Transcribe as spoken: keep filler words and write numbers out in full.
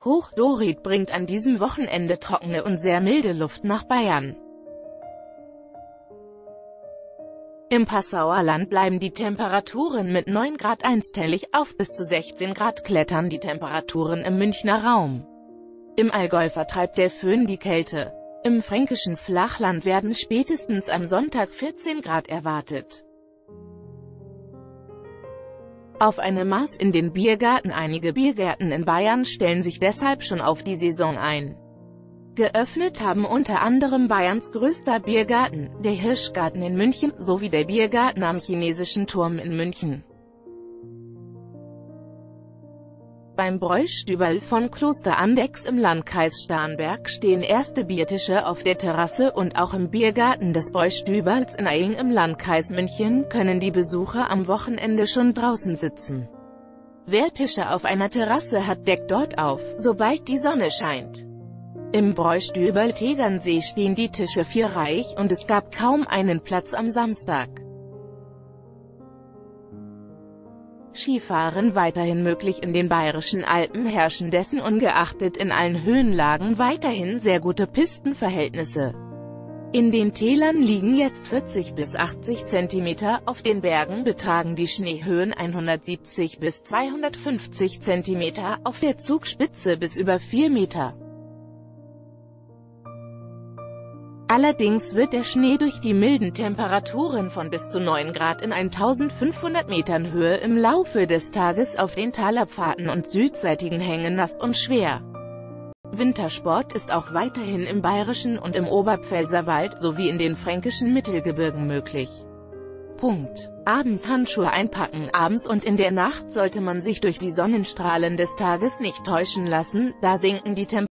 Hochdorit bringt an diesem Wochenende trockene und sehr milde Luft nach Bayern. Im Passauer Land bleiben die Temperaturen mit neun Grad einstellig auf bis zu sechzehn Grad klettern die Temperaturen im Münchner Raum. Im Allgäu vertreibt der Föhn die Kälte. Im fränkischen Flachland werden spätestens am Sonntag vierzehn Grad erwartet. Auf eine Maß in den Biergarten. Einige Biergärten in Bayern stellen sich deshalb schon auf die Saison ein. Geöffnet haben unter anderem Bayerns größter Biergarten, der Hirschgarten in München, sowie der Biergarten am Chinesischen Turm in München. Beim Bräustüberl von Kloster Andechs im Landkreis Starnberg stehen erste Biertische auf der Terrasse, und auch im Biergarten des Bräustüberls in Eying im Landkreis München können die Besucher am Wochenende schon draußen sitzen. Wer Tische auf einer Terrasse hat, deckt dort auf, sobald die Sonne scheint. Im Bräustüberl Tegernsee stehen die Tische vierreihig, und es gab kaum einen Platz am Samstag. Skifahren weiterhin möglich. In den Bayerischen Alpen herrschen dessen ungeachtet in allen Höhenlagen weiterhin sehr gute Pistenverhältnisse. In den Tälern liegen jetzt vierzig bis achtzig Zentimeter, auf den Bergen betragen die Schneehöhen hundertsiebzig bis zweihundertfünfzig Zentimeter, auf der Zugspitze bis über vier Meter. Allerdings wird der Schnee durch die milden Temperaturen von bis zu neun Grad in eintausendfünfhundert Metern Höhe im Laufe des Tages auf den Talabfahrten und südseitigen Hängen nass und schwer. Wintersport ist auch weiterhin im Bayerischen und im Oberpfälzerwald sowie in den fränkischen Mittelgebirgen möglich. Punkt. Abends Handschuhe einpacken. Abends und in der Nacht sollte man sich durch die Sonnenstrahlen des Tages nicht täuschen lassen, da sinken die Temperaturen.